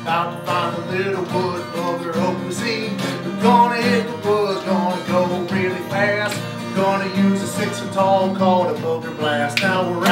About to find a little wood bugger, hope you see. We're gonna hit the woods, gonna go really fast. We're gonna use a 6-foot tall called a booger blast. Now we're